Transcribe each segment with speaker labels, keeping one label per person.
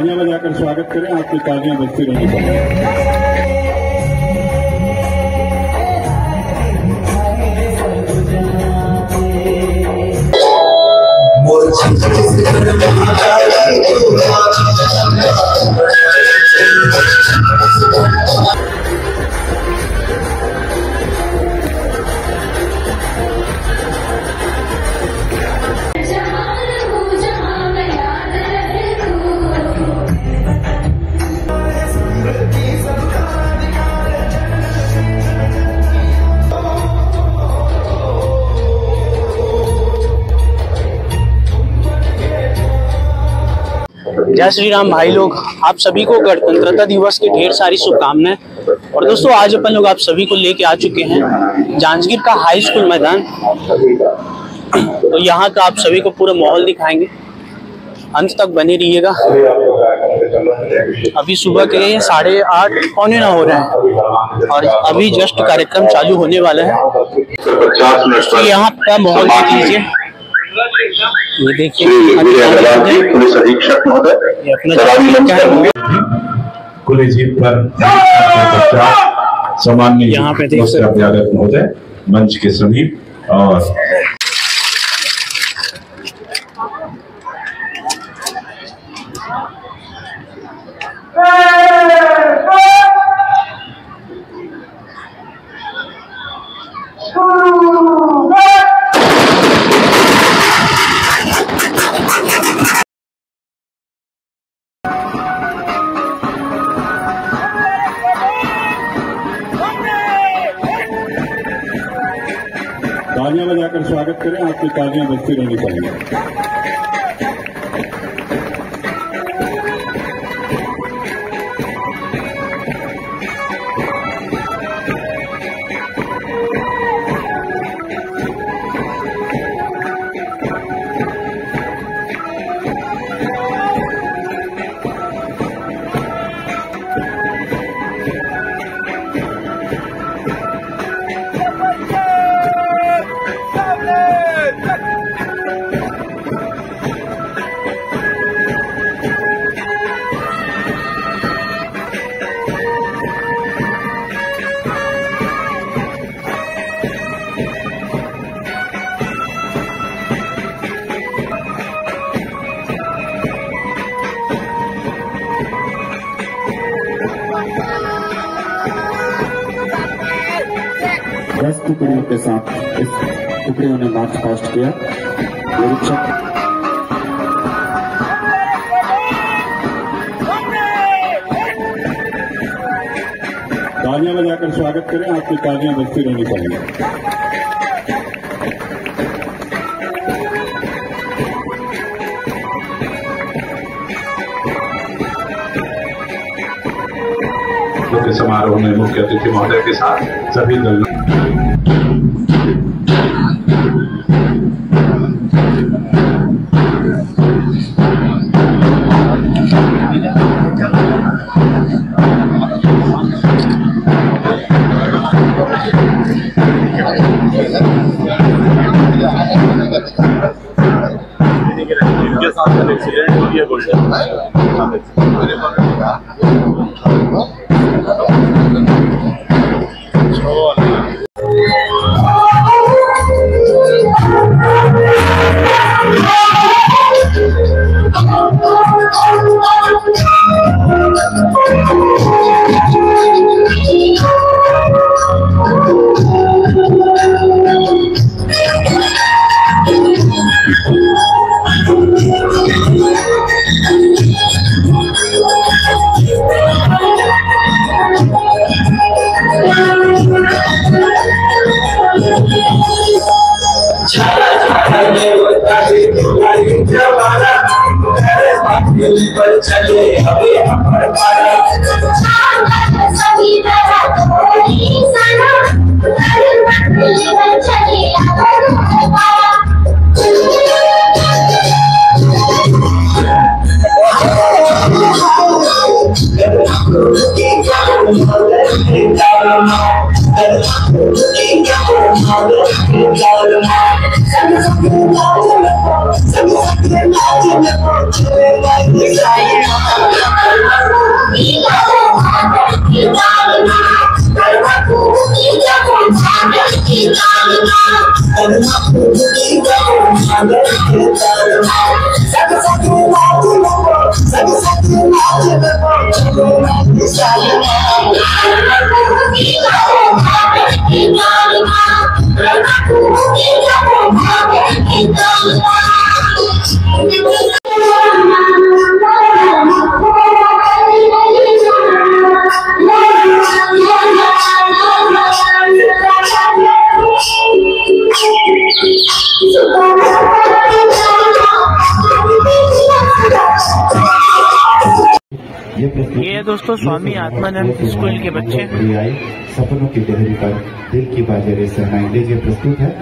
Speaker 1: तालियां बजाकर स्वागत करें, आपकी तालियां बजती रहनी चाहिए।
Speaker 2: जय श्री राम भाई लोग, आप सभी को गणतंत्रता दिवस की ढेर सारी शुभकामनाएं। और दोस्तों, आज अपन लोग आप सभी को लेके आ चुके हैं जांजगीर का हाई स्कूल मैदान। तो यहाँ का आप सभी को पूरा माहौल दिखाएंगे, अंत तक बने रहिएगा। अभी सुबह के 8:30 पौने 9 हो रहे हैं और अभी जस्ट कार्यक्रम चालू होने वाला है। तो यहाँ का माहौल देख लीजिए, ये देखिए
Speaker 3: पुलिस अधीक्षक महोदय खुले जीप पर सामान्य
Speaker 2: यहाँ पे देख
Speaker 3: सकते महोदय मंच के समीप और
Speaker 1: तालियां बजाकर स्वागत करें, आपकी तालियां बजती रहनी चाहिए। दस टुकड़ियों के साथ इस टुकड़ियों ने मार्च पास्ट किया। तालियां बजाकर स्वागत करें, आपकी तालियां बजती रहनी चाहिए।
Speaker 3: मुख्य समारोह में मुख्य अतिथि महोदय के साथ सभी दल के साथ एक्सीडेंट हो गया गोल्डन चले अभी
Speaker 4: Thank you.
Speaker 2: ये है दोस्तों स्वामी आत्मानंद स्कूल के बच्चे।
Speaker 1: सपनों की गहरी पर दिल की बाजें सहनाई लीजिए, प्रस्तुत है।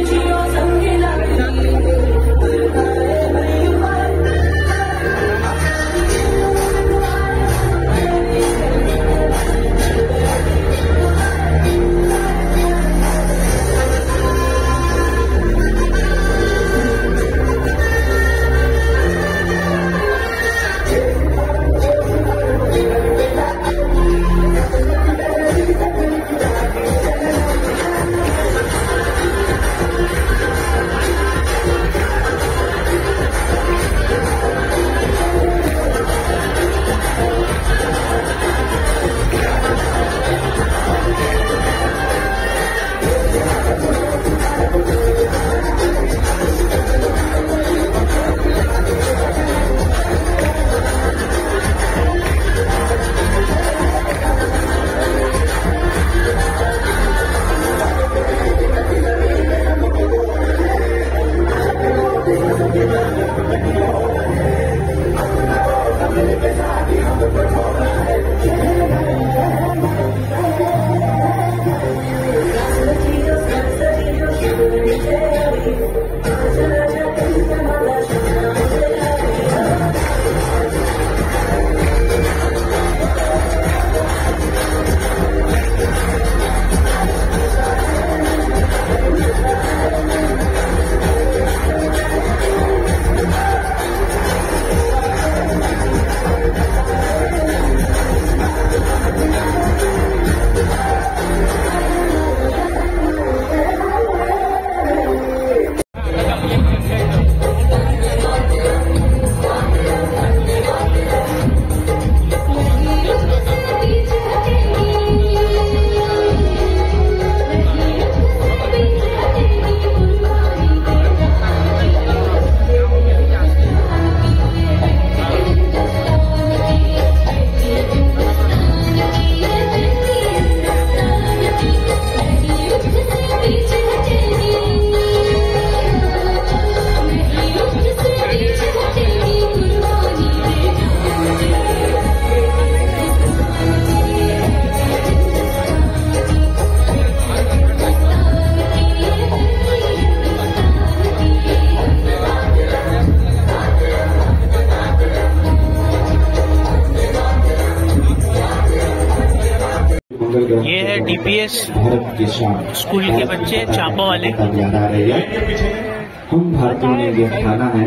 Speaker 2: ये है DPS स्कूल के बच्चे चांपा वाले।
Speaker 1: हम भारतीयों ने ये ठाना है।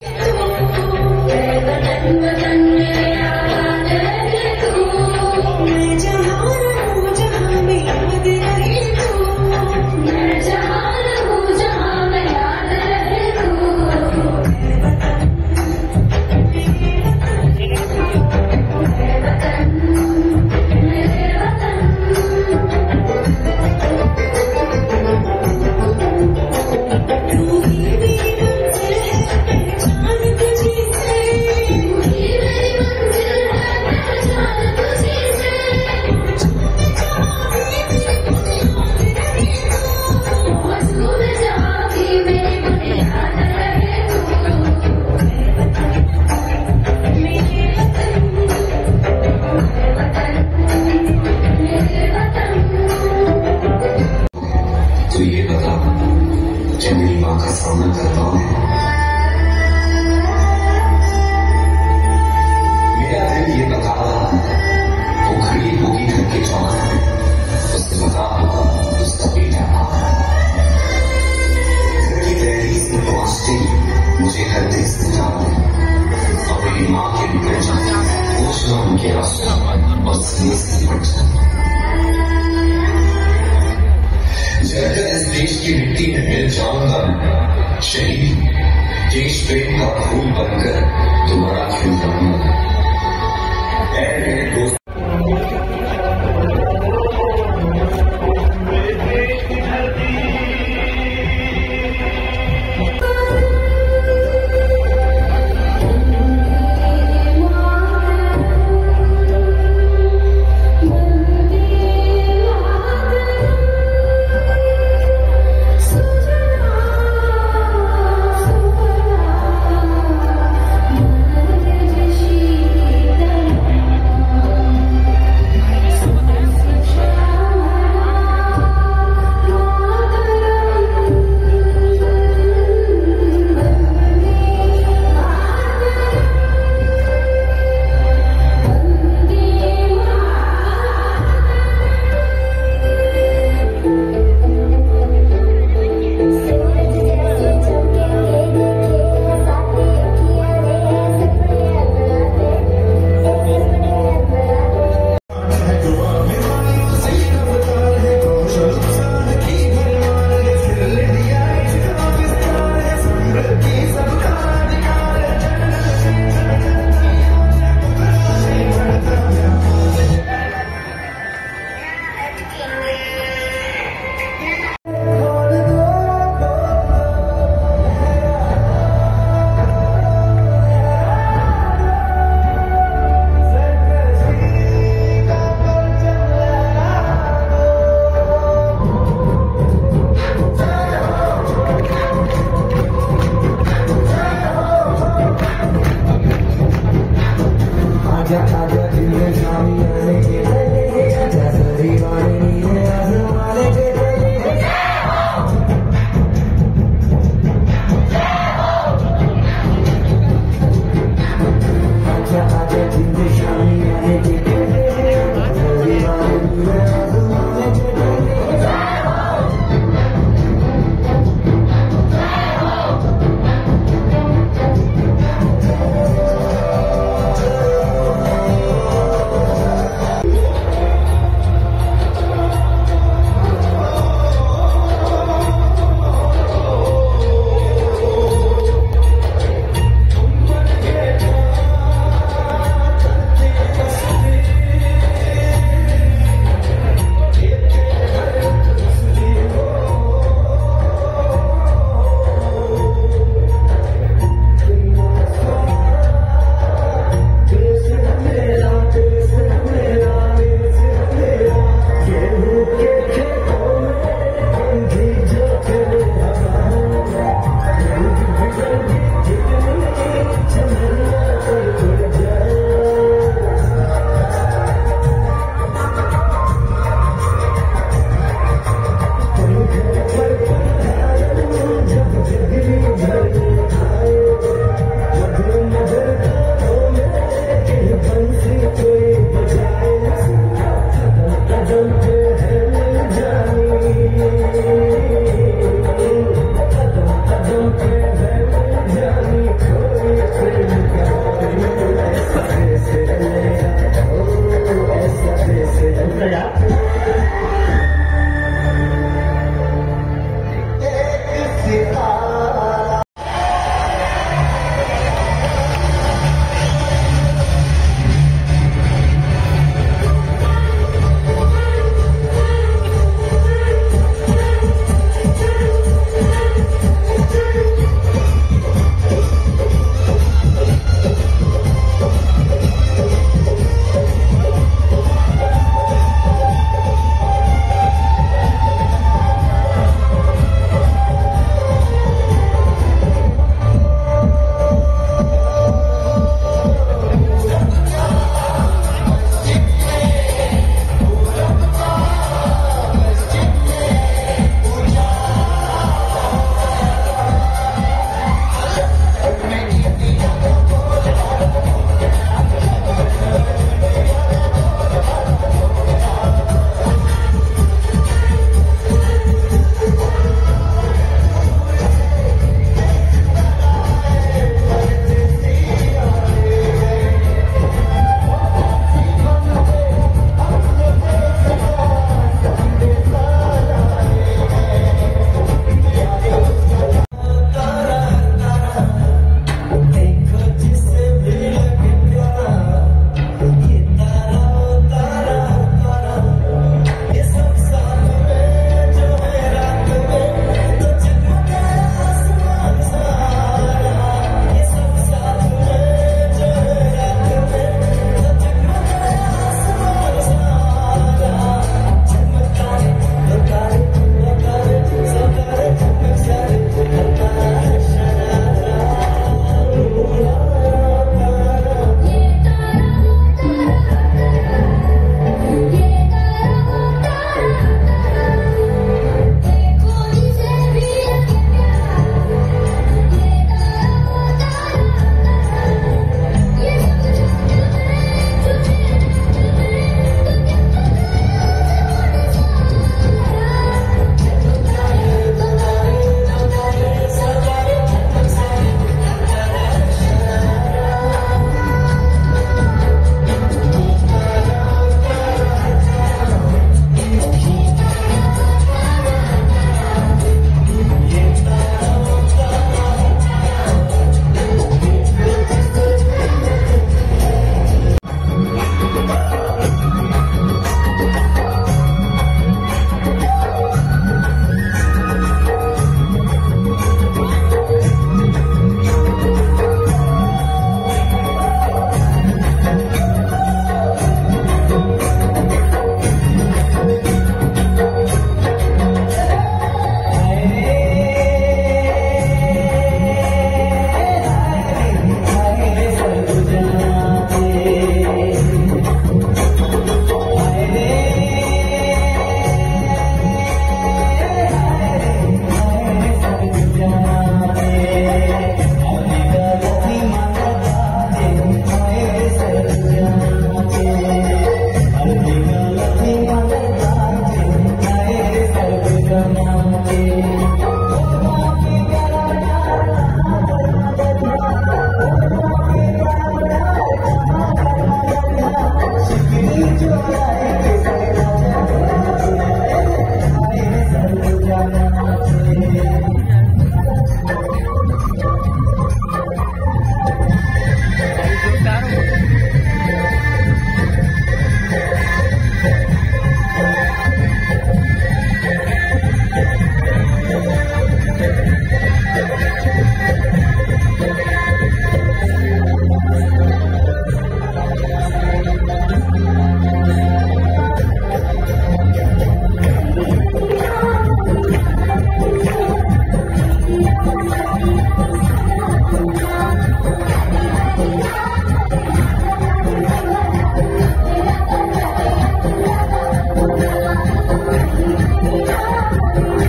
Speaker 4: सामना करता हूँ। मेरा दिल ये बता रहा है वो खड़ी होगी घर के चौक, उससे बता उसका बेटा। देश की मिट्टी में मिल जाऊंगा मैं शहीद, देश प्रेम का फूल बनकर तुम्हारा खिल जाऊंगा।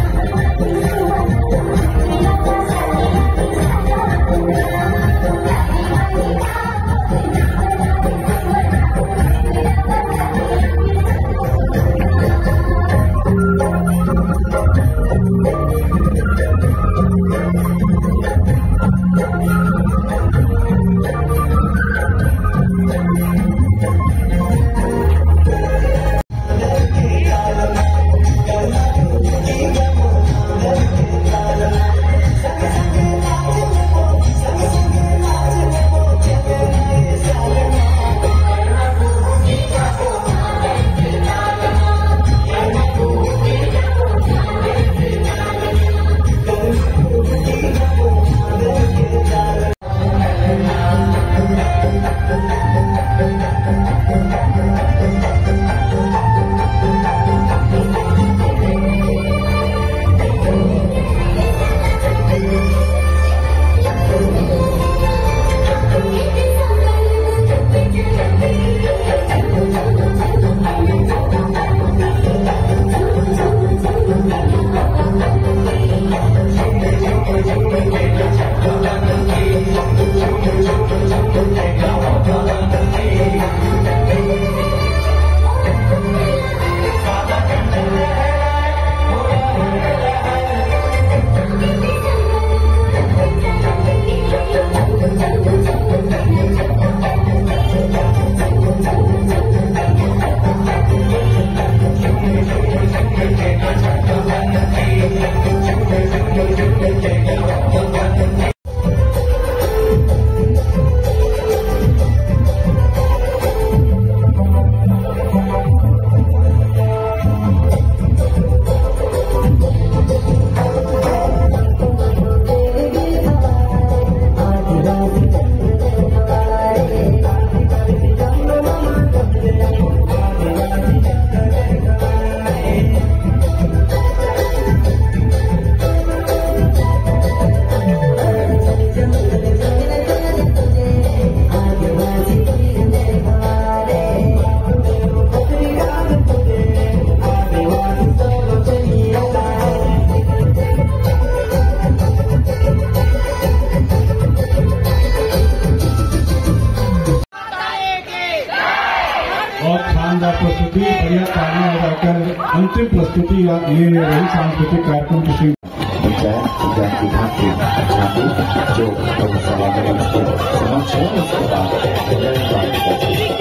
Speaker 5: और शानदार प्रस्तुति, बढ़िया तालियां बजाकर अंतिम प्रस्तुति ये रही सांस्कृतिक कार्यक्रम की
Speaker 1: विज्ञान विभाग की छात्री जो समक्ष है उसके बाद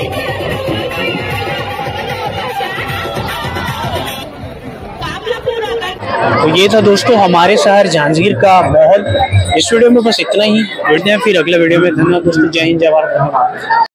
Speaker 2: तो ये था दोस्तों हमारे शहर जांजगीर का माहौल। इस वीडियो में बस इतना ही, मिलते हैं फिर अगले वीडियो में। धन्यवाद दोस्तों, जय हिंद, जय भारत।